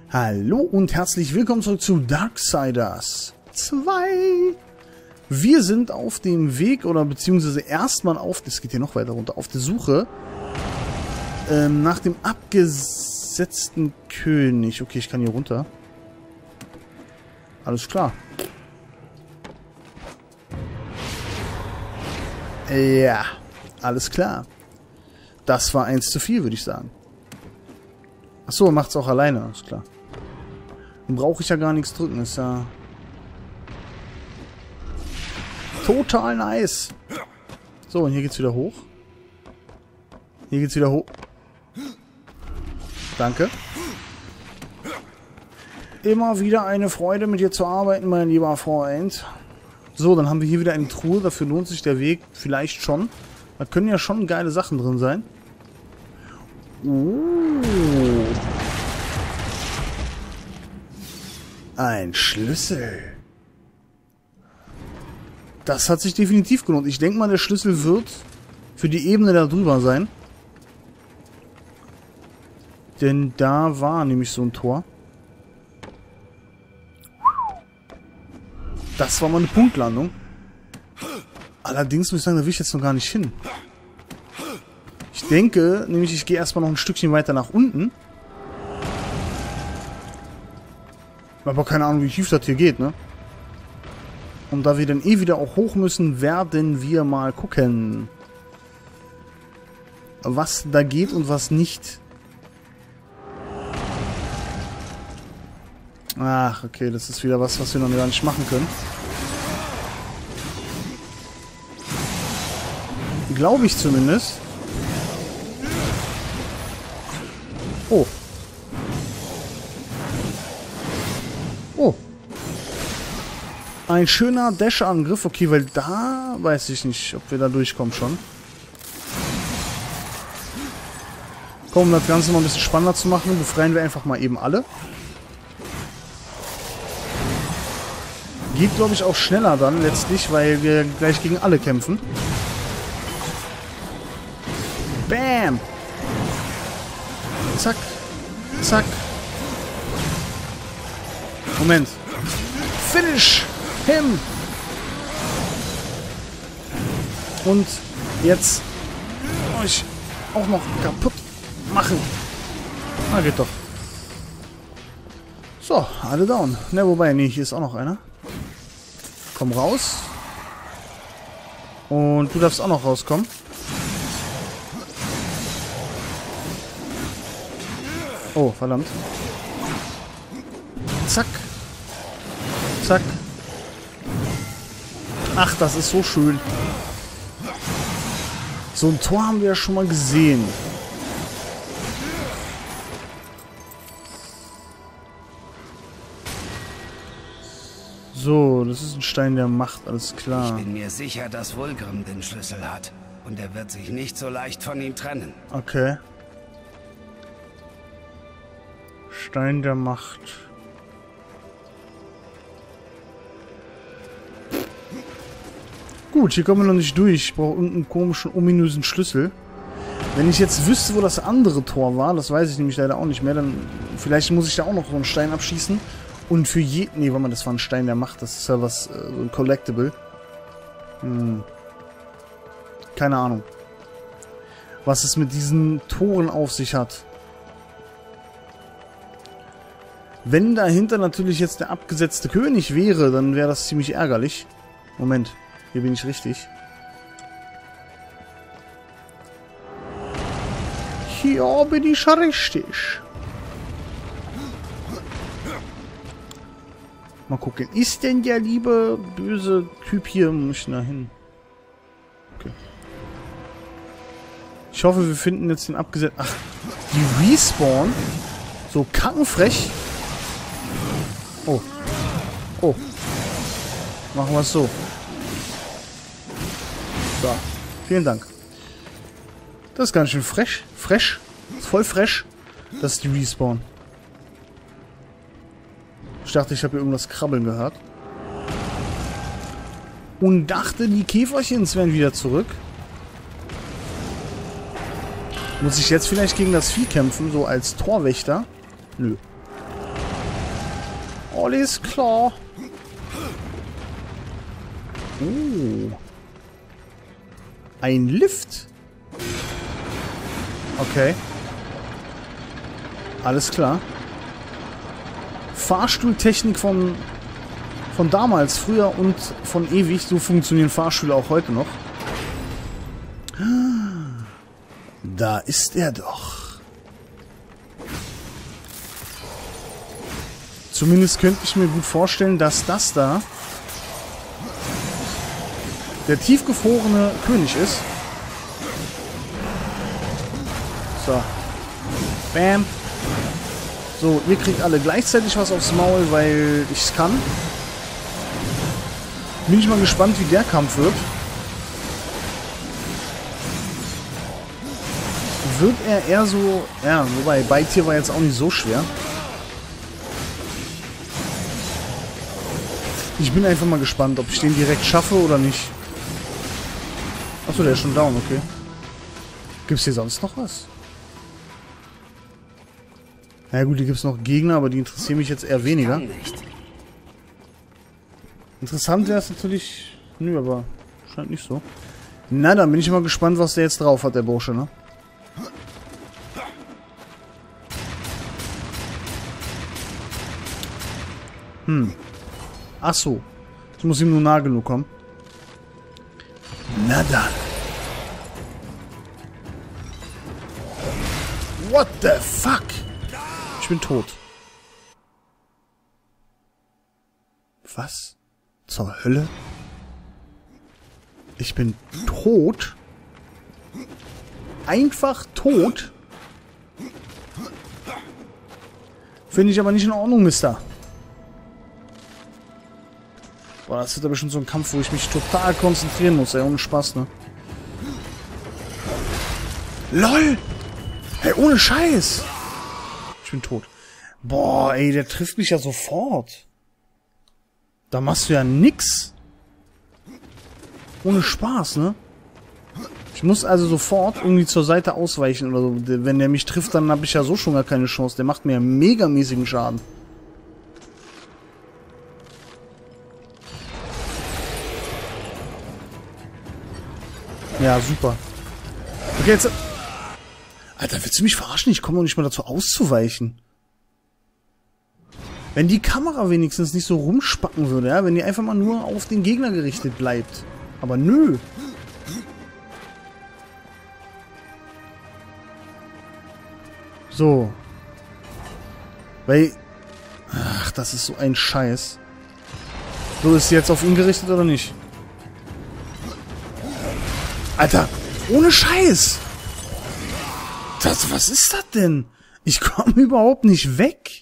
Hallo und herzlich willkommen zurück zu Darksiders 2. Wir sind auf dem Weg, oder beziehungsweise erstmal auf, das geht hier noch weiter runter, auf der Suche nach dem abgesetzten König. Okay, ich kann hier runter. Alles klar. Ja, alles klar. Das war 1 zu viel, würde ich sagen. Achso, macht's auch alleine, alles klar. Dann brauche ich ja gar nichts drücken, ist ja total nice. So, und hier geht's wieder hoch. Hier geht's wieder hoch. Danke. Immer wieder eine Freude, mit dir zu arbeiten, mein lieber Freund. So, dann haben wir hier wieder eine Truhe. Dafür lohnt sich der Weg vielleicht schon. Da können ja schon geile Sachen drin sein. Ein Schlüssel. Das hat sich definitiv gelohnt. Ich denke mal, der Schlüssel wird für die Ebene da drüber sein. Denn da war nämlich so ein Tor. Das war mal eine Punktlandung. Allerdings muss ich sagen, da will ich jetzt noch gar nicht hin. Ich denke, nämlich ich gehe erstmal noch ein Stückchen weiter nach unten. Aber keine Ahnung, wie tief das hier geht, ne? Und da wir dann eh wieder auch hoch müssen, werden wir mal gucken, was da geht und was nicht. Ach, okay, das ist wieder was wir noch gar nicht machen können. Glaube ich zumindest. Oh. Oh. Ein schöner Dash-Angriff. Okay, weil da weiß ich nicht, ob wir da durchkommen schon. Komm, um das Ganze mal ein bisschen spannender zu machen, befreien wir einfach mal eben alle. Geht, glaube ich, auch schneller dann letztlich, weil wir gleich gegen alle kämpfen. Bam! Zack. Zack. Moment. Finish him! Und jetzt euch auch noch kaputt machen. Na, geht doch. So, alle down. Ne, wobei, nee, hier ist auch noch einer. Komm raus. Und du darfst auch noch rauskommen. Oh, verdammt. Zack. Zack. Ach, das ist so schön. So ein Tor haben wir ja schon mal gesehen. So, das ist ein Stein der Macht, alles klar. Ich bin mir sicher, dass Vulgrim den Schlüssel hat. Und er wird sich nicht so leicht von ihm trennen. Okay. Stein der Macht. Gut, hier kommen wir noch nicht durch. Ich brauche irgendeinen komischen, ominösen Schlüssel. Wenn ich jetzt wüsste, wo das andere Tor war, das weiß ich nämlich leider auch nicht mehr, dann vielleicht muss ich da auch noch so einen Stein abschießen. Und für je... Nee, warte mal, das war ein Stein der Macht. Das ist ja was, so ein Collectible. Keine Ahnung. Was es mit diesen Toren auf sich hat. Wenn dahinter natürlich jetzt der abgesetzte König wäre, dann wäre das ziemlich ärgerlich. Moment, hier bin ich richtig. Hier bin ich richtig. Mal gucken, ist denn der liebe böse Typ hier? Muss ich da hin? Okay. Ich hoffe, wir finden jetzt den abgesetzten... Ach, die Respawn? So kackenfrech. Oh. Oh. Machen wir es so. So. Vielen Dank. Das ist ganz schön frech. Fresh. Voll fresh. Das ist die Respawn. Ich dachte, ich habe hier irgendwas krabbeln gehört. Und dachte, die Käferchens wären wieder zurück. Muss ich jetzt vielleicht gegen das Vieh kämpfen, so als Torwächter? Nö. Alles klar. Oh. Ein Lift. Okay. Alles klar. Fahrstuhltechnik von damals, früher und von ewig. So funktionieren Fahrstühle auch heute noch. Da ist er doch. Zumindest könnte ich mir gut vorstellen, dass das da der tiefgefrorene König ist. So. Bam. So, ihr kriegt alle gleichzeitig was aufs Maul, weil ich es kann. Bin ich mal gespannt, wie der Kampf wird. Wird er eher so... Ja, wobei, Beitier war jetzt auch nicht so schwer. Ich bin einfach mal gespannt, ob ich den direkt schaffe oder nicht. Achso, der ist schon down, okay. Gibt's hier sonst noch was? Na ja, gut, hier gibt's noch Gegner, aber die interessieren mich jetzt eher weniger. Interessant wäre es natürlich... Nö, aber scheint nicht so. Na, dann bin ich mal gespannt, was der jetzt drauf hat, der Bursche, ne? Ach so. Ich muss ihm nur nah genug kommen. Na dann. What the fuck? Ich bin tot. Was? Zur Hölle? Ich bin tot? Einfach tot? Finde ich aber nicht in Ordnung, Mister. Boah, das wird aber schon so ein Kampf, wo ich mich total konzentrieren muss, ey, ohne Spaß, ne? LOL! Hey, ohne Scheiß! Ich bin tot. Boah, ey, der trifft mich ja sofort. Da machst du ja nix. Ohne Spaß, ne? Ich muss also sofort irgendwie zur Seite ausweichen oder so. Wenn der mich trifft, dann habe ich ja so schon gar keine Chance. Der macht mir ja megamäßigen Schaden. Ja, super. Okay, jetzt... Alter, willst du mich verarschen? Ich komme doch nicht mal dazu auszuweichen. Wenn die Kamera wenigstens nicht so rumspacken würde, ja? Wenn die einfach mal nur auf den Gegner gerichtet bleibt. Aber nö. So. Weil... Ach, das ist so ein Scheiß. So, ist sie jetzt auf ihn gerichtet oder nicht? Alter, ohne Scheiß! Was ist das denn? Ich komme überhaupt nicht weg.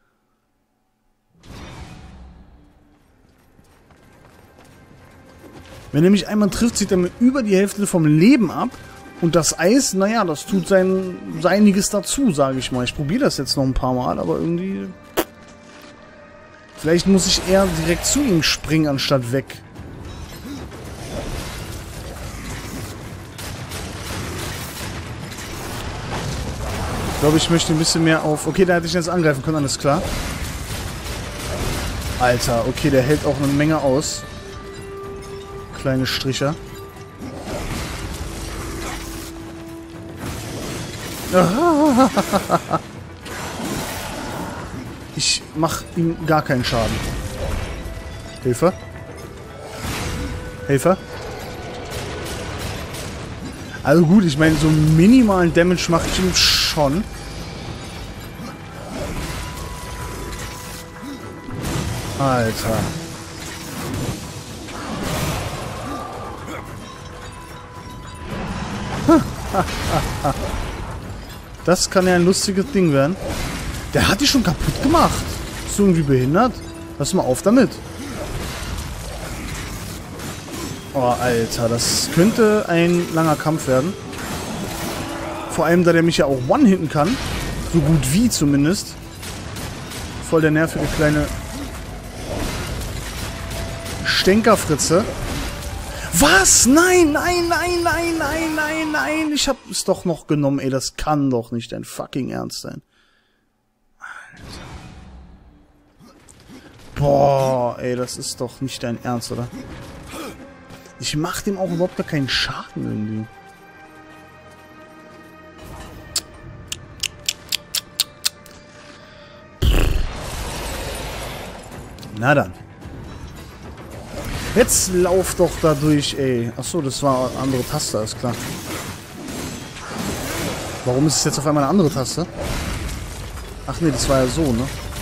Wenn er mich einmal trifft, zieht er mir über die Hälfte vom Leben ab. Und das Eis, naja, das tut seiniges dazu, sage ich mal. Ich probiere das jetzt noch ein paar Mal, aber irgendwie... Vielleicht muss ich eher direkt zu ihm springen, anstatt weg. Ich glaube, ich möchte ein bisschen mehr auf... Okay, der hätte ich jetzt angreifen können, alles klar. Alter, okay, der hält auch eine Menge aus. Kleine Stricher. Ich mach ihm gar keinen Schaden. Hilfe. Hilfe. Also gut, ich meine, so minimalen Damage mache ich ihm schon. Alter. Das kann ja ein lustiges Ding werden. Der hat die schon kaputt gemacht. Ist irgendwie behindert? Lass mal auf damit. Oh, Alter, das könnte ein langer Kampf werden. Vor allem, da der mich ja auch one-hitten kann. So gut wie zumindest. Voll der nervige kleine Stänkerfritze. Was? Nein, nein, nein, nein, nein, nein, nein. Ich hab es doch noch genommen, ey. Das kann doch nicht dein fucking Ernst sein. Alter. Boah, ey, das ist doch nicht dein Ernst, oder? Ich mach dem auch überhaupt gar keinen Schaden irgendwie. Na dann. Jetzt lauf doch da durch, ey. Achso, das war eine andere Taste, ist klar. Warum ist es jetzt auf einmal eine andere Taste? Ach nee, das war ja so, ne?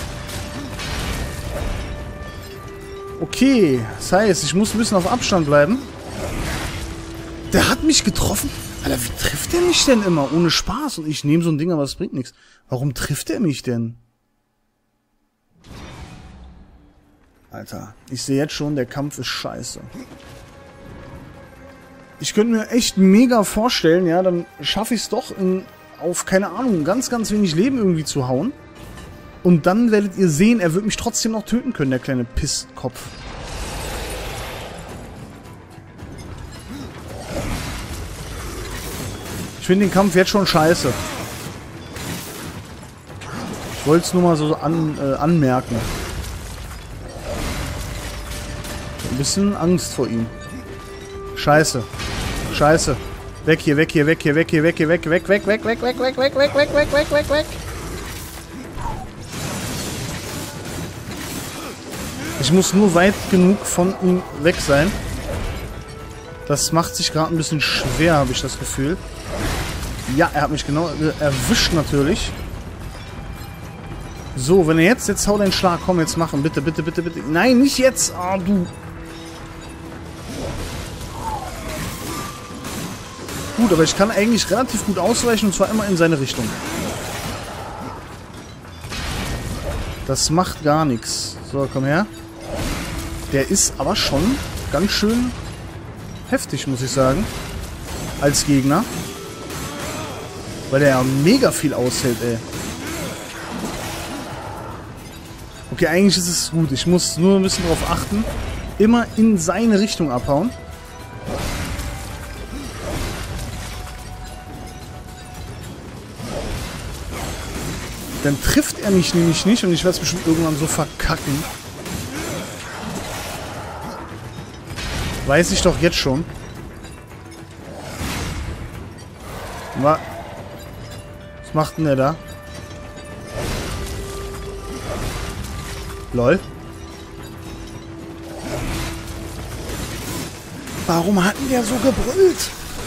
Okay, das heißt, ich muss ein bisschen auf Abstand bleiben. Der hat mich getroffen. Alter, wie trifft der mich denn immer? Ohne Spaß. Und ich nehme so ein Ding, aber es bringt nichts. Warum trifft er mich denn? Alter, ich sehe jetzt schon, der Kampf ist scheiße. Ich könnte mir echt mega vorstellen, ja, dann schaffe ich es doch auf, keine Ahnung, ganz, ganz wenig Leben irgendwie zu hauen. Und dann werdet ihr sehen, er wird mich trotzdem noch töten können, der kleine Pisskopf. Ich finde den Kampf jetzt schon scheiße. Ich wollte es nur mal so anmerken. Ein bisschen Angst vor ihm. Scheiße. Scheiße. Weg hier, weg hier, weg hier, weg hier, weg hier, weg, weg, weg, weg, weg, weg, weg, weg, weg, weg, weg, weg, weg, weg. Ich muss nur weit genug von ihm weg sein. Das macht sich gerade ein bisschen schwer, habe ich das Gefühl. Ja, er hat mich genau erwischt natürlich. So, wenn er jetzt hau deinen Schlag. Komm, jetzt machen. Bitte, bitte, bitte, bitte. Nein, nicht jetzt. Ah, du. Gut, aber ich kann eigentlich relativ gut ausweichen und zwar immer in seine Richtung. Das macht gar nichts. So, komm her. Der ist aber schon ganz schön heftig, muss ich sagen. Als Gegner. Weil der ja mega viel aushält, ey. Okay, eigentlich ist es gut. Ich muss nur ein bisschen drauf achten. Immer in seine Richtung abhauen. Dann trifft er mich nämlich nicht und ich werde es bestimmt irgendwann so verkacken. Weiß ich doch jetzt schon. Was macht denn der da? Lol. Warum hat denn der so gebrüllt?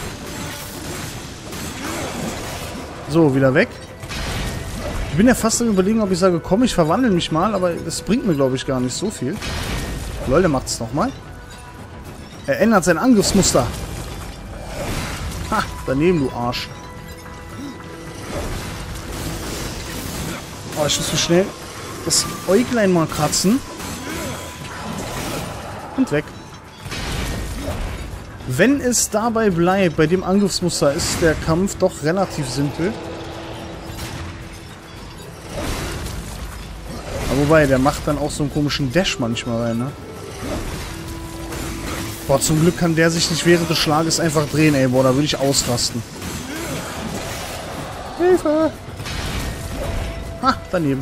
So, wieder weg. Ich bin ja fast am Überlegen, ob ich sage, komm, ich verwandle mich mal, aber das bringt mir, glaube ich, gar nicht so viel. Lol, der macht es nochmal. Er ändert sein Angriffsmuster. Ha, daneben, du Arsch. Oh, ich muss so schnell das Äuglein mal kratzen. Und weg. Wenn es dabei bleibt, bei dem Angriffsmuster, ist der Kampf doch relativ simpel. Aber wobei, der macht dann auch so einen komischen Dash manchmal rein, ne? Boah, zum Glück kann der sich nicht während des Schlages einfach drehen, ey. Boah, da würde ich ausrasten. Hilfe! Ha, daneben.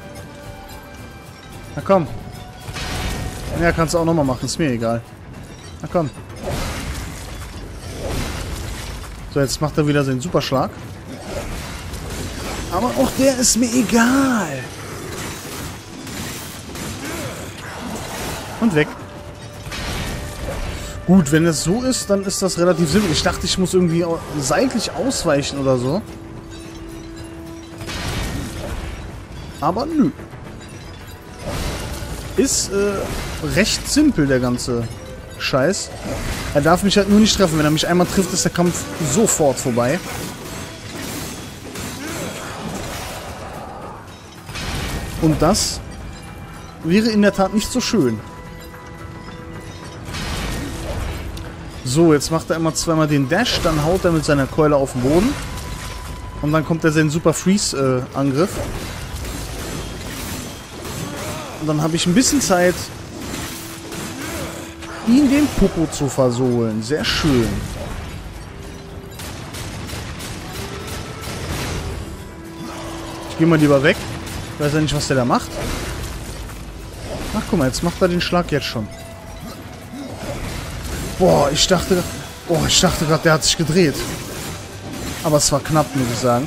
Na komm. Ja, kannst du auch nochmal machen, ist mir egal. Na komm. So, jetzt macht er wieder seinen Superschlag. Aber auch der ist mir egal. Und weg. Gut, wenn es so ist, dann ist das relativ simpel. Ich dachte, ich muss irgendwie seitlich ausweichen oder so. Aber nö. Ist recht simpel, der ganze Scheiß. Er darf mich halt nur nicht treffen. Wenn er mich einmal trifft, ist der Kampf sofort vorbei. Und das wäre in der Tat nicht so schön. So, jetzt macht er immer zweimal den Dash, dann haut er mit seiner Keule auf den Boden. Und dann kommt er seinen Super Freeze-Angriff. Und dann habe ich ein bisschen Zeit, ihn den Popo zu versohlen. Sehr schön. Ich gehe mal lieber weg. Ich weiß ja nicht, was der da macht. Ach, guck mal, jetzt macht er den Schlag jetzt schon. Boah, ich dachte gerade, der hat sich gedreht. Aber es war knapp, muss ich sagen.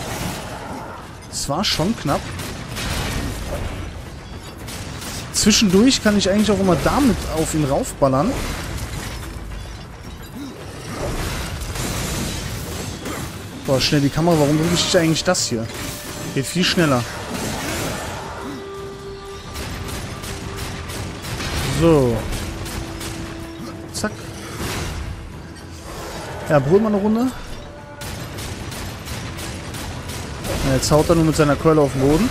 Es war schon knapp. Zwischendurch kann ich eigentlich auch immer damit auf ihn raufballern. Boah, schnell die Kamera. Warum drücke ich eigentlich das hier? Geht viel schneller. So. Zack. Ja, brüllt mal eine Runde. Ja, jetzt haut er nur mit seiner Keule auf den Boden.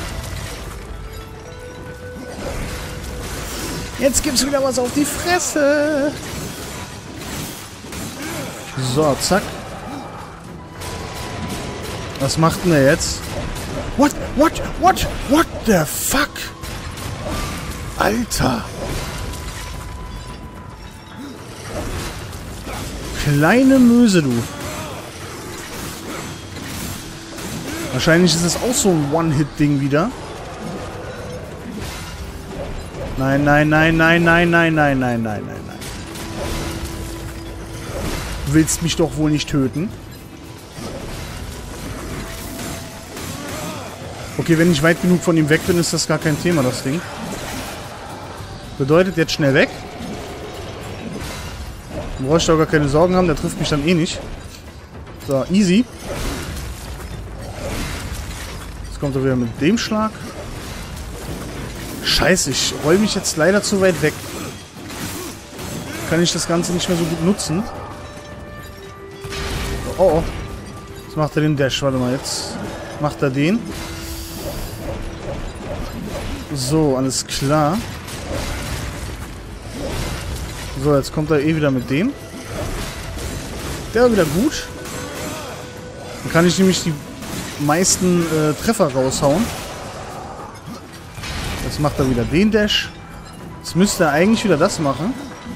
Jetzt gibt's wieder was auf die Fresse. So, zack. Was macht denn er jetzt? What the fuck? Alter. Kleine Möse, du. Wahrscheinlich ist es auch so ein One-Hit-Ding wieder. Nein. Du willst mich doch wohl nicht töten. Okay, wenn ich weit genug von ihm weg bin, ist das gar kein Thema, das Ding. Bedeutet, jetzt schnell weg. Du brauchst auch gar keine Sorgen haben, der trifft mich dann eh nicht. So, easy. Jetzt kommt er wieder mit dem Schlag. Scheiße, ich roll mich jetzt leider zu weit weg. Kann ich das Ganze nicht mehr so gut nutzen. Oh. Jetzt macht er den Dash. Warte mal, jetzt macht er den. So, alles klar. So, jetzt kommt er eh wieder mit dem. Der war wieder gut. Dann kann ich nämlich die meisten Treffer raushauen. Jetzt macht er wieder den Dash. Jetzt müsste er eigentlich wieder das machen.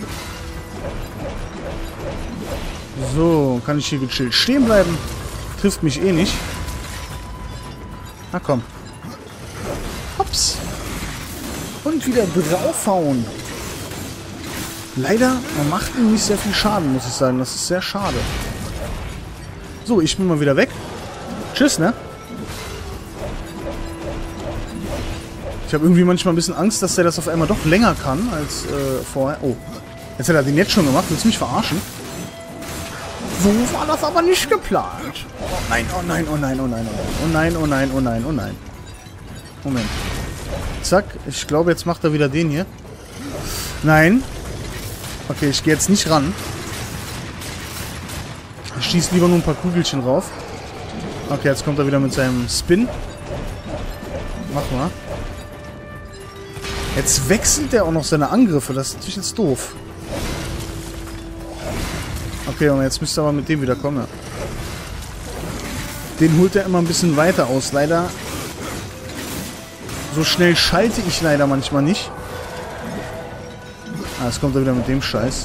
So, kann ich hier gechillt stehen bleiben. Trifft mich eh nicht. Na komm. Hops. Und wieder draufhauen. Leider, man macht ihm nicht sehr viel Schaden, muss ich sagen. Das ist sehr schade. So, ich bin mal wieder weg. Tschüss, ne? Ich habe irgendwie manchmal ein bisschen Angst, dass der das auf einmal doch länger kann als vorher. Oh, jetzt hat er den jetzt schon gemacht. Willst du mich verarschen? So war das aber nicht geplant. Oh nein, oh nein, oh nein, oh nein, oh nein, oh nein, oh nein, oh nein. Moment. Zack, ich glaube, jetzt macht er wieder den hier. Nein. Okay, ich gehe jetzt nicht ran. Ich schieße lieber nur ein paar Kugelchen rauf. Okay, jetzt kommt er wieder mit seinem Spin. Mach mal. Jetzt wechselt er auch noch seine Angriffe. Das ist natürlich jetzt doof. Okay, und jetzt müsste er aber mit dem wieder kommen. Ja. Den holt er immer ein bisschen weiter aus. Leider. So schnell schalte ich leider manchmal nicht. Ah, jetzt kommt er wieder mit dem Scheiß.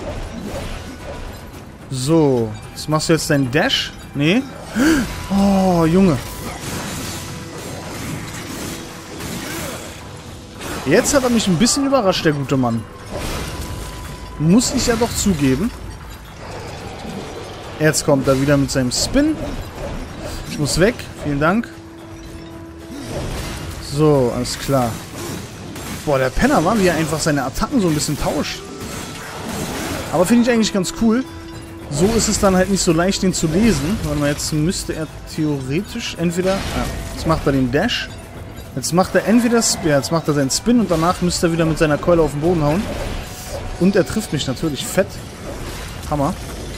So. Was machst du jetzt deinen Dash? Nee. Oh, Junge. Jetzt hat er mich ein bisschen überrascht, der gute Mann. Muss ich ja doch zugeben. Jetzt kommt er wieder mit seinem Spin. Ich muss weg. Vielen Dank. So, alles klar. Boah, der Penner war, wie er einfach seine Attacken so ein bisschen tauscht. Aber finde ich eigentlich ganz cool. So ist es dann halt nicht so leicht, den zu lesen. Warte mal, jetzt müsste er theoretisch entweder... Ja, jetzt macht er den Dash. Jetzt macht er entweder... Ja, jetzt macht er seinen Spin und danach müsste er wieder mit seiner Keule auf den Boden hauen. Und er trifft mich natürlich fett. Hammer.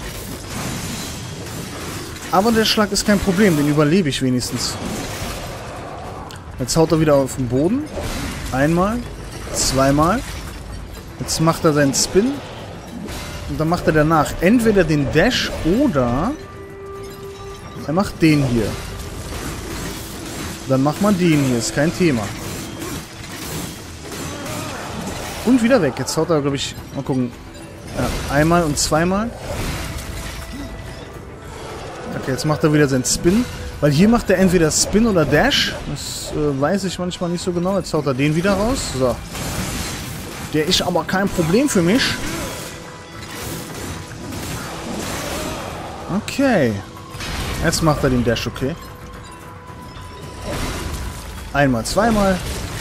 Aber der Schlag ist kein Problem, den überlebe ich wenigstens. Jetzt haut er wieder auf den Boden. Einmal. Zweimal. Jetzt macht er seinen Spin. Und dann macht er danach entweder den Dash oder er macht den hier. Dann macht man den hier, ist kein Thema. Und wieder weg. Jetzt haut er, glaube ich, mal gucken. Ja, einmal und zweimal. Okay, jetzt macht er wieder seinen Spin. Weil hier macht er entweder Spin oder Dash. Das weiß ich manchmal nicht so genau. Jetzt haut er den wieder raus. So. Der ist aber kein Problem für mich. Okay. Jetzt macht er den Dash, okay. Einmal, zweimal.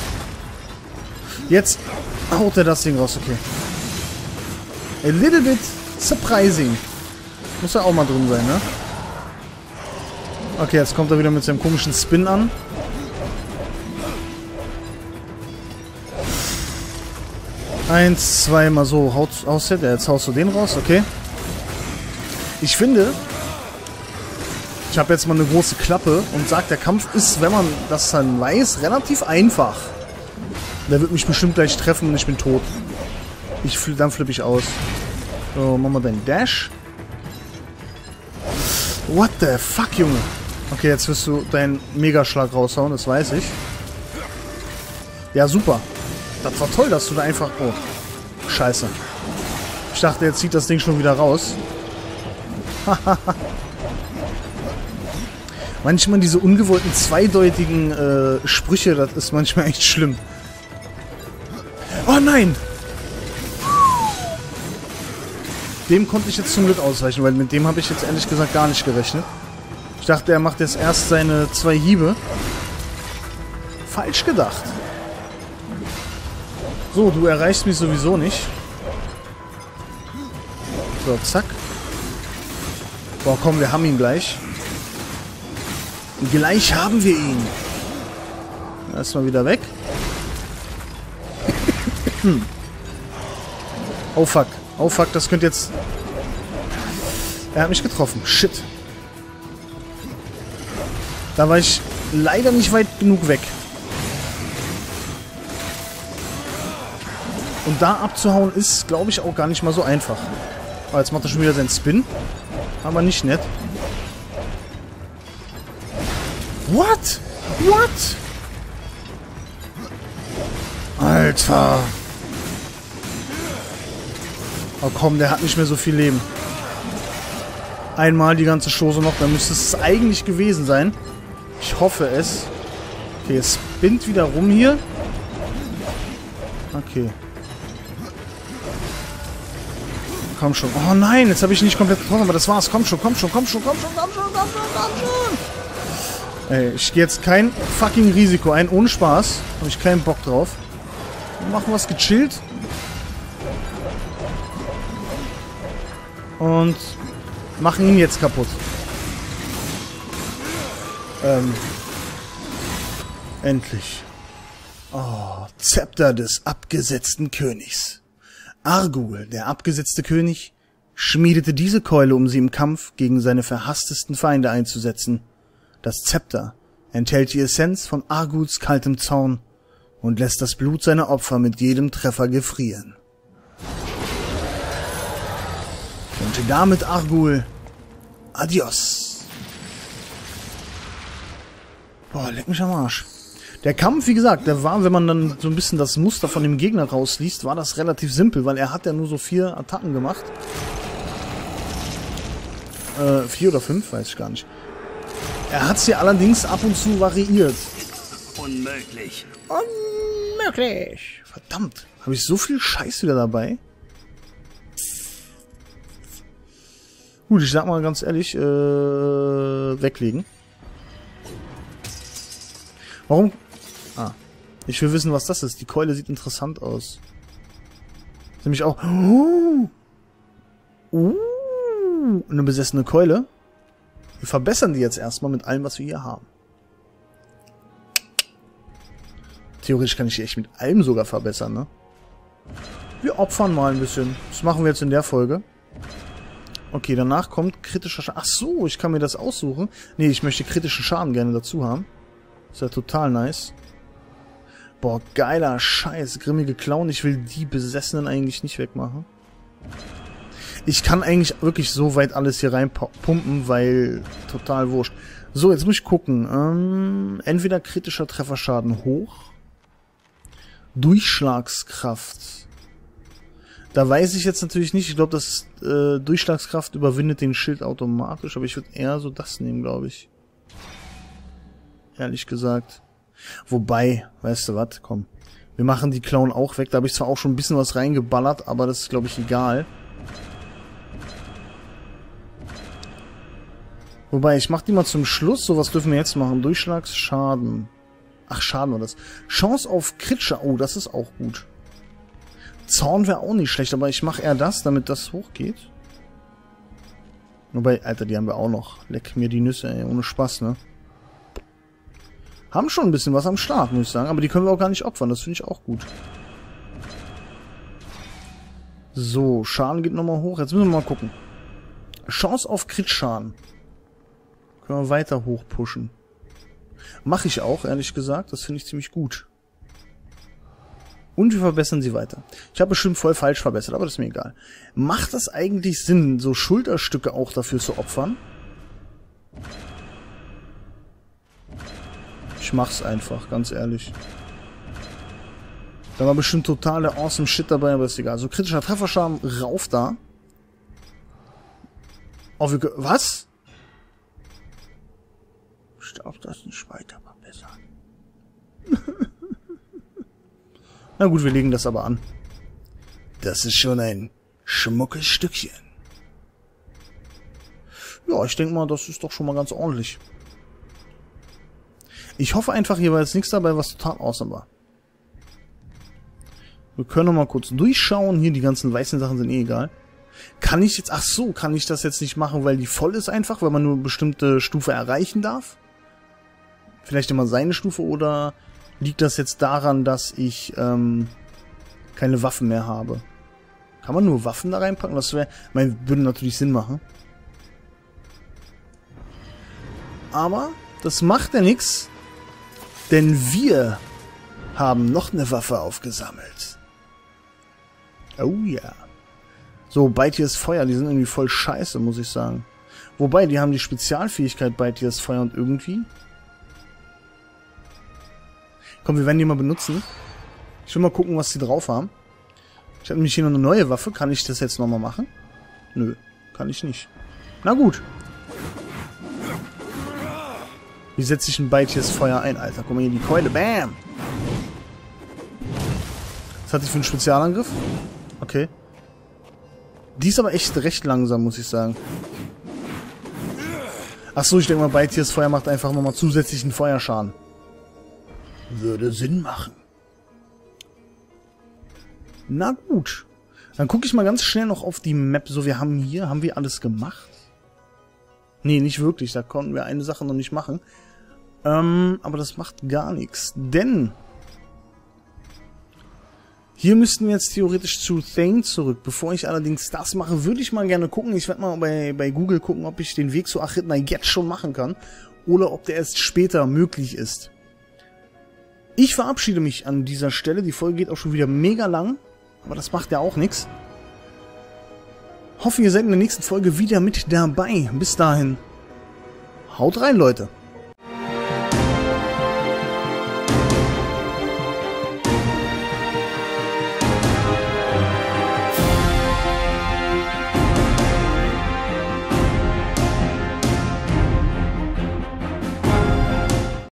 Jetzt haut er das Ding raus, okay. A little bit surprising. Muss ja auch mal drin sein, ne? Okay, jetzt kommt er wieder mit seinem komischen Spin an. Eins, zweimal so. Jetzt haust du den raus, okay. Ich finde, ich habe jetzt mal eine große Klappe und sage, der Kampf ist, wenn man das dann weiß, relativ einfach. Der wird mich bestimmt gleich treffen und ich bin tot. Dann flippe ich aus. So, machen wir deinen Dash. What the fuck, Junge? Okay, jetzt wirst du deinen Megaschlag raushauen, das weiß ich. Ja, super. Das war toll, dass du da einfach... Oh, scheiße. Ich dachte, jetzt zieht das Ding schon wieder raus. Manchmal diese ungewollten, zweideutigen Sprüche, das ist manchmal echt schlimm. Oh nein! Dem konnte ich jetzt zum Glück ausweichen, weil mit dem habe ich jetzt ehrlich gesagt gar nicht gerechnet. Ich dachte, er macht jetzt erst seine 2 Hiebe. Falsch gedacht. So, du erreichst mich sowieso nicht. So, zack. Boah, komm, wir haben ihn gleich. Gleich haben wir ihn. Erstmal wieder weg. Oh fuck. Oh fuck, das könnte jetzt... Er hat mich getroffen. Shit. Da war ich leider nicht weit genug weg. Und da abzuhauen ist, glaube ich, auch gar nicht mal so einfach. Aber jetzt macht er schon wieder seinen Spin. Aber nicht nett. What? What? Alter. Oh komm, der hat nicht mehr so viel Leben. Einmal die ganze Chose noch, dann müsste es eigentlich gewesen sein. Ich hoffe es. Okay, es spinnt wieder rum hier. Okay. Komm schon. Oh nein, jetzt habe ich nicht komplett getroffen, aber das war's. Komm schon, komm schon, komm schon, komm schon, komm schon, komm schon, komm schon. Ey, ich gehe jetzt kein fucking Risiko ein, ohne Spaß. Habe ich keinen Bock drauf. Machen wir es gechillt. Und machen ihn jetzt kaputt. Endlich. Oh, Zepter des abgesetzten Königs. Argul, der abgesetzte König, schmiedete diese Keule, um sie im Kampf gegen seine verhasstesten Feinde einzusetzen. Das Zepter enthält die Essenz von Arguls kaltem Zorn und lässt das Blut seiner Opfer mit jedem Treffer gefrieren. Und damit, Argul, adios. Boah, leck mich am Arsch. Der Kampf, wie gesagt, der war, wenn man dann so ein bisschen das Muster von dem Gegner rausliest, war das relativ simpel, weil er hat ja nur so 4 Attacken gemacht. 4 oder 5, weiß ich gar nicht. Er hat sie allerdings ab und zu variiert. Unmöglich. Unmöglich. Verdammt. Habe ich so viel Scheiß wieder dabei? Gut, ich sag mal ganz ehrlich, weglegen. Warum? Ah. Ich will wissen, was das ist. Die Keule sieht interessant aus. Nämlich auch... eine besessene Keule. Wir verbessern die jetzt erstmal mit allem, was wir hier haben. Theoretisch kann ich die echt mit allem sogar verbessern, ne? Wir opfern mal ein bisschen. Das machen wir jetzt in der Folge. Okay, danach kommt kritischer Schaden. Ach so, ich kann mir das aussuchen. Nee, ich möchte kritischen Schaden gerne dazu haben. Ist ja total nice. Boah, geiler Scheiß. Grimmige Clown. Ich will die Besessenen eigentlich nicht wegmachen. Ich kann eigentlich wirklich so weit alles hier reinpumpen, weil total wurscht. So, jetzt muss ich gucken. Entweder kritischer Trefferschaden hoch. Durchschlagskraft. Da weiß ich jetzt natürlich nicht. Ich glaube, das Durchschlagskraft überwindet den Schild automatisch. Aber ich würde eher so das nehmen, glaube ich. Ehrlich gesagt. Wobei, weißt du was? Komm. Wir machen die Clown auch weg. Da habe ich zwar auch schon ein bisschen was reingeballert, aber das ist, glaube ich, egal. Wobei, ich mache die mal zum Schluss. So, was dürfen wir jetzt machen? Durchschlagsschaden. Ach, Schaden war das. Chance auf Kritscher. Oh, das ist auch gut. Zorn wäre auch nicht schlecht, aber ich mache eher das, damit das hochgeht. Wobei, Alter, die haben wir auch noch. Leck mir die Nüsse, ey. Ohne Spaß, ne? Haben schon ein bisschen was am Start, muss ich sagen. Aber die können wir auch gar nicht opfern. Das finde ich auch gut. So, Schaden geht nochmal hoch. Jetzt müssen wir mal gucken. Chance auf Crit-Schaden. Können wir weiter hoch pushen. Mache ich auch, ehrlich gesagt. Das finde ich ziemlich gut. Und wir verbessern sie weiter. Ich habe bestimmt voll falsch verbessert, aber das ist mir egal. Macht das eigentlich Sinn, so Schulterstücke auch dafür zu opfern? Ich mach's einfach, ganz ehrlich. Da war bestimmt total der awesome Shit dabei, aber ist egal. Also kritischer Trefferschaden rauf da. Oh, was? Ich darf das nicht weiter verbessern. Na gut, wir legen das aber an. Das ist schon ein schmuckes Stückchen. Ja, ich denke mal, das ist doch schon mal ganz ordentlich. Ich hoffe einfach, hier war jetzt nichts dabei, was total awesome war. Wir können noch mal kurz durchschauen. Hier, die ganzen weißen Sachen sind eh egal. Kann ich jetzt... Ach so, kann ich das jetzt nicht machen, weil die voll ist einfach? Weil man nur eine bestimmte Stufe erreichen darf? Vielleicht immer seine Stufe oder... Liegt das jetzt daran, dass ich keine Waffen mehr habe? Kann man nur Waffen da reinpacken? Das würde natürlich Sinn machen. Aber das macht ja nichts, denn wir haben noch eine Waffe aufgesammelt. Oh ja. So, Beitier's Feuer, die sind irgendwie voll scheiße, muss ich sagen. Wobei, die haben die Spezialfähigkeit Beitier's Feuer und irgendwie... Komm, wir werden die mal benutzen. Ich will mal gucken, was die drauf haben. Ich habe nämlich hier noch eine neue Waffe. Kann ich das jetzt nochmal machen? Nö, kann ich nicht. Na gut. Wie setze ich ein Beitier's Feuer ein, Alter? Guck mal hier, die Keule. Bam! Was hat die für einen Spezialangriff? Okay. Die ist aber echt recht langsam, muss ich sagen. Achso, ich denke mal, Beitier's Feuer macht einfach nochmal zusätzlichen Feuerschaden. Würde Sinn machen. Na gut. Dann gucke ich mal ganz schnell noch auf die Map. So, wir haben hier... Haben wir alles gemacht? Nee, nicht wirklich. Da konnten wir eine Sache noch nicht machen. Aber das macht gar nichts. Denn... Hier müssten wir jetzt theoretisch zu Thane zurück. Bevor ich allerdings das mache, würde ich mal gerne gucken. Ich werde mal bei Google gucken, ob ich den Weg zu Echidna jetzt schon machen kann. Oder ob der erst später möglich ist. Ich verabschiede mich an dieser Stelle. Die Folge geht auch schon wieder mega lang. Aber das macht ja auch nichts. Hoffe, ihr seid in der nächsten Folge wieder mit dabei. Bis dahin. Haut rein, Leute.